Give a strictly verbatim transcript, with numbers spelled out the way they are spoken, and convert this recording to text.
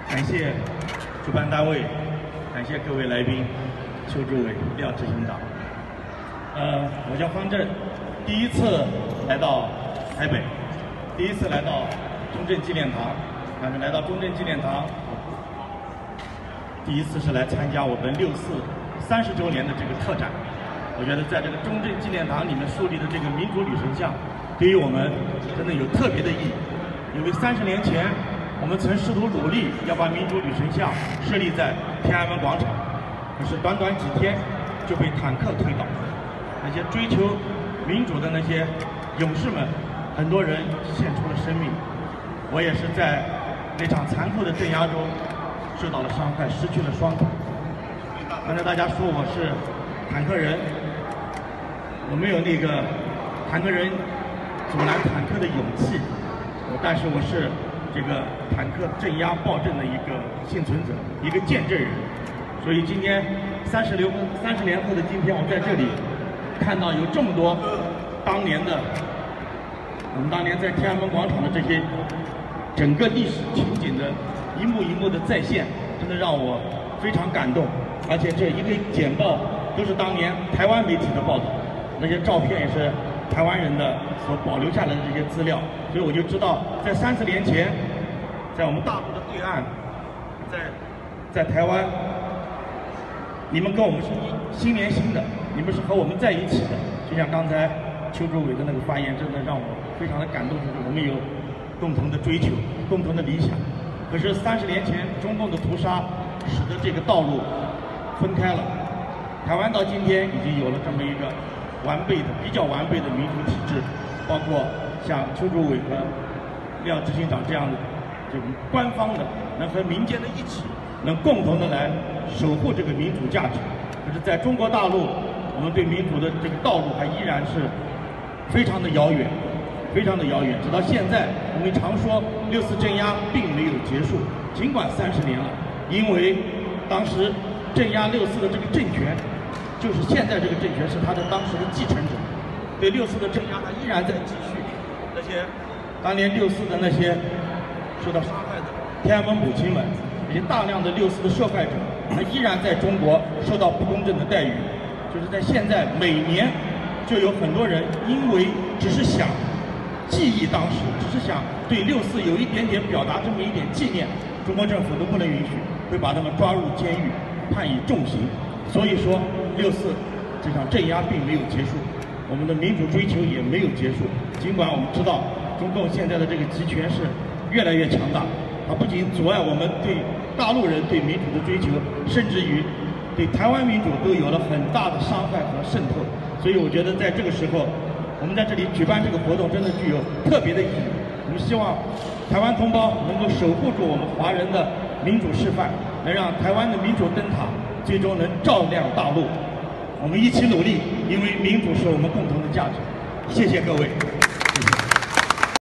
感谢主办单位，感谢各位来宾，邱志伟、廖执行长。呃，我叫方震，第一次来到台北，第一次来到中正纪念堂，咱们来到中正纪念堂，第一次是来参加我们六四三十周年的这个特展。我觉得在这个中正纪念堂里面树立的这个民主女神像，对于我们真的有特别的意义，因为三十年前。 我们曾试图努力要把民主女神像设立在天安门广场，可是短短几天就被坦克推倒。那些追求民主的那些勇士们，很多人献出了生命。我也是在那场残酷的镇压中受到了伤害，失去了双腿。刚才大家说我是坦克人，我没有那个坦克人阻拦坦克的勇气，但是我是。 这个坦克镇压暴政的一个幸存者，一个见证人，所以今天三十六三十年后的今天，我在这里看到有这么多当年的我们当年在天安门广场的这些整个历史情景的一幕一幕的再现，真的让我非常感动。而且这一个简报都是当年台湾媒体的报道，那些照片也是台湾人的所保留下来的这些资料。 所以我就知道，在三十年前，在我们大陆的对岸，在在台湾，你们跟我们是心连心的，你们是和我们在一起的。就像刚才邱志伟的那个发言，真的让我非常的感动，就是我们有共同的追求，共同的理想。可是三十年前，中共的屠杀使得这个道路分开了。台湾到今天已经有了这么一个完备的、比较完备的民主体制，包括。 像邱志伟和廖执行长这样的这种官方的，能和民间的一起，能共同的来守护这个民主价值。可是在中国大陆，我们对民主的这个道路还依然是非常的遥远，非常的遥远。直到现在，我们常说六四镇压并没有结束，尽管三十年了，因为当时镇压六四的这个政权，就是现在这个政权是他的当时的继承者，对六四的镇压他依然在继续。 那些当年六四的那些受到杀害的天安门母亲们，以及大量的六四的受害者，他依然在中国受到不公正的待遇。就是在现在，每年就有很多人因为只是想记忆当时，只是想对六四有一点点表达这么一点纪念，中国政府都不能允许，会把他们抓入监狱，判以重刑。所以说，六四这场镇压并没有结束。 我们的民主追求也没有结束，尽管我们知道中共现在的这个集权是越来越强大，它不仅阻碍我们对大陆人对民主的追求，甚至于对台湾民主都有了很大的伤害和渗透。所以我觉得在这个时候，我们在这里举办这个活动真的具有特别的意义。我们希望台湾同胞能够守护住我们华人的民主示范，能让台湾的民主灯塔最终能照亮大陆。 我们一起努力，因为民主是我们共同的价值。谢谢各位。